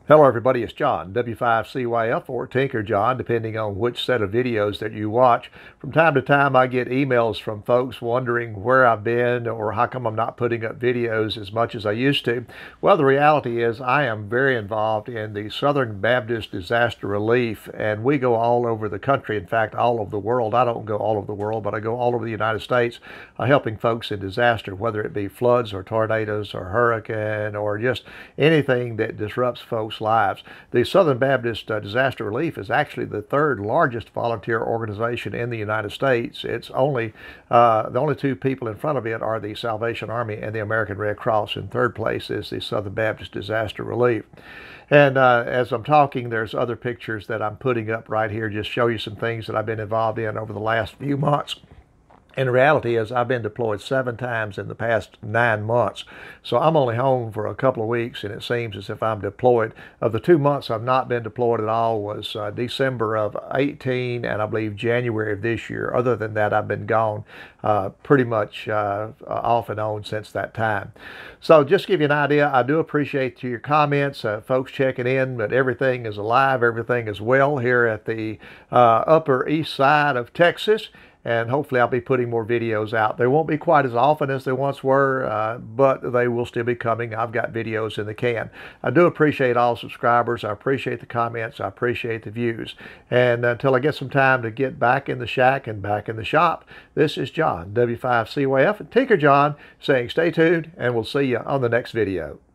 Hello everybody, it's John, W5CYF or TinkerJohn, depending on which set of videos that you watch. From time to time I get emails from folks wondering where I've been or how come I'm not putting up videos as much as I used to. Well, the reality is I am very involved in the Southern Baptist Disaster Relief, and we go all over the country, in fact all over the world. I don't go all over the world, but I go all over the United States helping folks in disaster, whether it be floods or tornadoes or hurricane or just anything that disrupts folks' lives. The Southern Baptist Disaster Relief is actually the third largest volunteer organization in the United States. It's only the only two people in front of it are the Salvation Army and the American Red Cross. In third place is the Southern Baptist Disaster Relief. And as I'm talking, there's other pictures that I'm putting up right here, just show you some things that I've been involved in over the last few months. And the reality is I've been deployed 7 times in the past 9 months. So I'm only home for a couple of weeks, and it seems as if I'm deployed. Of the 2 months I've not been deployed at all was December of 18 and I believe January of this year. Other than that, I've been gone pretty much off and on since that time. So just to give you an idea, I do appreciate your comments, folks checking in, but everything is alive, everything is well here at the Upper East Side of Texas. And hopefully I'll be putting more videos out. They won't be quite as often as they once were, but they will still be coming. I've got videos in the can. I do appreciate all subscribers. I appreciate the comments. I appreciate the views. And until I get some time to get back in the shack and back in the shop, this is John, W5CYF and TinkerJohn, saying stay tuned, and we'll see you on the next video.